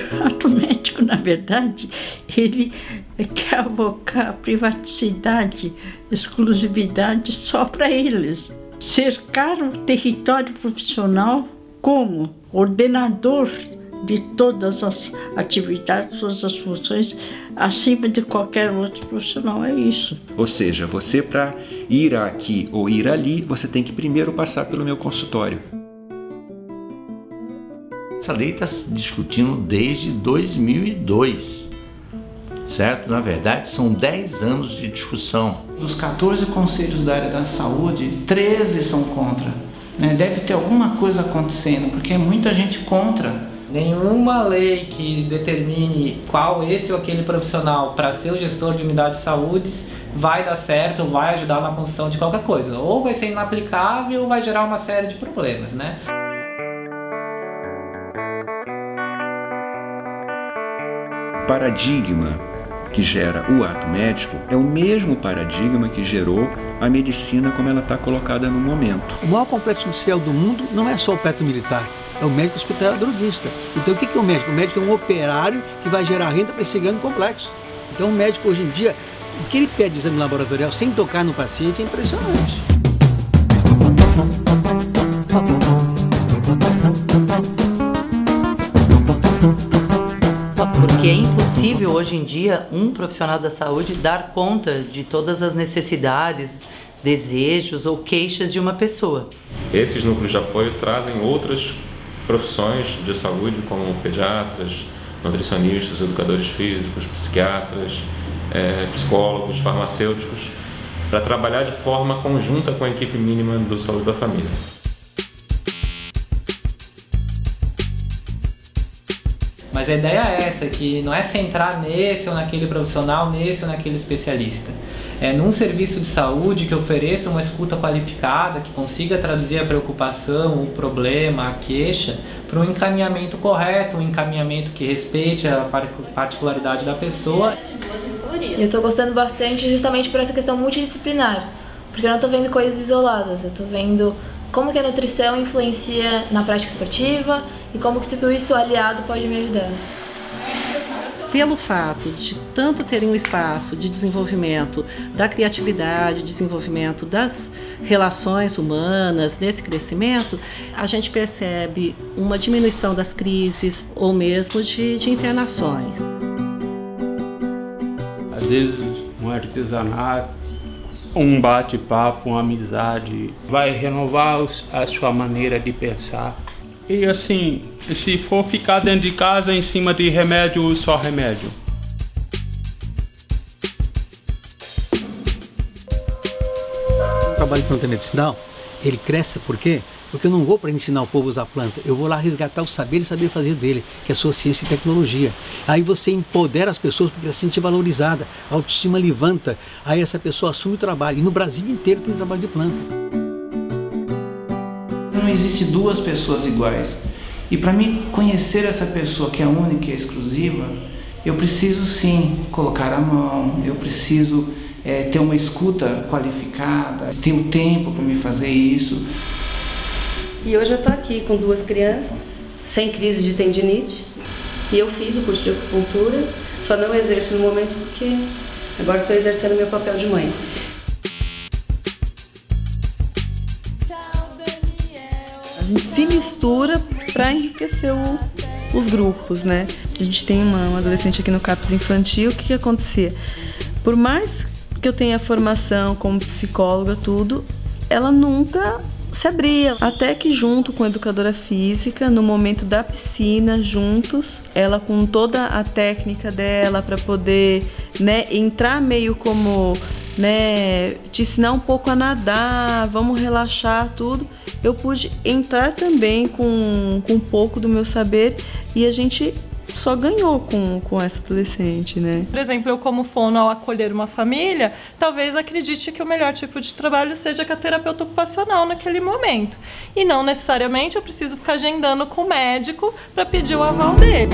O ato médico, na verdade, ele quer avocar a privacidade, exclusividade só para eles. Cercar o território profissional como ordenador de todas as atividades, todas as funções, acima de qualquer outro profissional, é isso. Ou seja, você para ir aqui ou ir ali, você tem que primeiro passar pelo meu consultório. Essa lei está se discutindo desde 2002, certo? Na verdade, são 10 anos de discussão. Dos 14 conselhos da área da saúde, 13 são contra. Deve ter alguma coisa acontecendo, porque é muita gente contra. Nenhuma lei que determine qual esse ou aquele profissional para ser o gestor de unidade de saúde vai dar certo ou vai ajudar na construção de qualquer coisa. Ou vai ser inaplicável ou vai gerar uma série de problemas, né? O paradigma que gera o ato médico é o mesmo paradigma que gerou a medicina como ela está colocada no momento. O maior complexo industrial do mundo não é só o petro militar, é o médico hospitalar drogista. Então o que é o médico? O médico é um operário que vai gerar renda para esse grande complexo. Então o médico hoje em dia, o que ele pede de exame laboratorial sem tocar no paciente é impressionante. Porque é impossível hoje em dia um profissional da saúde dar conta de todas as necessidades, desejos ou queixas de uma pessoa. Esses núcleos de apoio trazem outras profissões de saúde, como pediatras, nutricionistas, educadores físicos, psiquiatras, psicólogos, farmacêuticos, para trabalhar de forma conjunta com a equipe mínima do Saúde da Família. Mas a ideia é essa, que não é centrar nesse ou naquele profissional, nesse ou naquele especialista. É num serviço de saúde que ofereça uma escuta qualificada, que consiga traduzir a preocupação, o problema, a queixa, para um encaminhamento correto, um encaminhamento que respeite a particularidade da pessoa. Eu estou gostando bastante justamente por essa questão multidisciplinar, porque eu não estou vendo coisas isoladas, eu estou vendo como que a nutrição influencia na prática esportiva e como que tudo isso aliado pode me ajudar. Pelo fato de tanto terem um espaço de desenvolvimento da criatividade, desenvolvimento das relações humanas, nesse crescimento, a gente percebe uma diminuição das crises ou mesmo de internações. Às vezes um artesanato, um bate-papo, uma amizade, vai renovar a sua maneira de pensar. E assim, se for ficar dentro de casa em cima de remédio, só remédio. O trabalho de planta medicinal, ele cresce por quê? Porque eu não vou para ensinar o povo a usar planta, eu vou lá resgatar o saber e saber fazer dele, que é a sua ciência e tecnologia. Aí você empodera as pessoas porque ela se sente valorizada, a autoestima levanta, aí essa pessoa assume o trabalho. E no Brasil inteiro tem trabalho de planta. Não existe duas pessoas iguais. E para mim conhecer essa pessoa que é única e exclusiva, eu preciso sim colocar a mão, eu preciso ter uma escuta qualificada, ter o tempo para me fazer isso. E hoje eu estou aqui com 2 crianças, sem crise de tendinite, e eu fiz o curso de acupuntura, só não exerço no momento porque agora estou exercendo meu papel de mãe. A gente se mistura para enriquecer os grupos, né? A gente tem uma adolescente aqui no CAPS infantil, o que acontecia? Por mais que eu tenha formação como psicóloga, tudo, ela nunca se abria. Até que junto com a educadora física, no momento da piscina, juntos, ela com toda a técnica dela para poder, né, entrar meio como, né, te ensinar um pouco a nadar, vamos relaxar, tudo. Eu pude entrar também com um pouco do meu saber e a gente só ganhou com essa adolescente, né? Por exemplo, eu como fono ao acolher uma família, talvez acredite que o melhor tipo de trabalho seja com a terapeuta ocupacional naquele momento. E não necessariamente eu preciso ficar agendando com o médico para pedir o aval dele.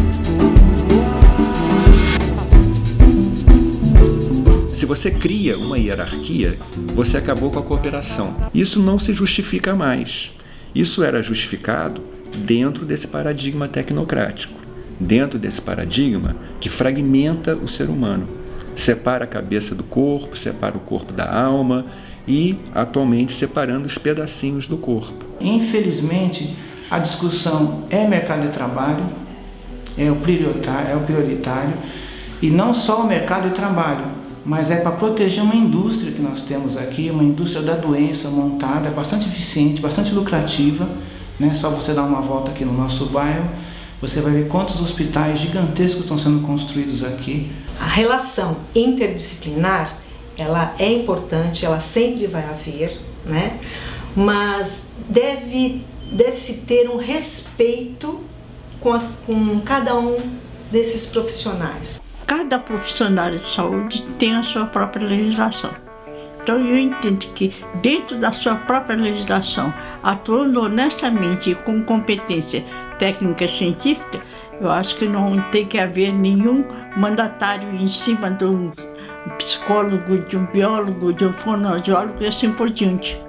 Se você cria uma hierarquia, você acabou com a cooperação. Isso não se justifica mais. Isso era justificado dentro desse paradigma tecnocrático. dentro desse paradigma que fragmenta o ser humano. Separa a cabeça do corpo, separa o corpo da alma e, atualmente, separando os pedacinhos do corpo. Infelizmente, a discussão é mercado de trabalho, é o prioritário, e não só o mercado de trabalho, mas é para proteger uma indústria que nós temos aqui, uma indústria da doença montada, bastante eficiente, bastante lucrativa, né? Só você dar uma volta aqui no nosso bairro, você vai ver quantos hospitais gigantescos estão sendo construídos aqui. A relação interdisciplinar, ela é importante, ela sempre vai haver, né? Mas deve-se ter um respeito com cada um desses profissionais. Cada profissional de saúde tem a sua própria legislação. Então eu entendo que dentro da sua própria legislação, atuando honestamente e com competência técnica e científica, eu acho que não tem que haver nenhum mandatário em cima de um psicólogo, de um biólogo, de um fonoaudiólogo e assim por diante.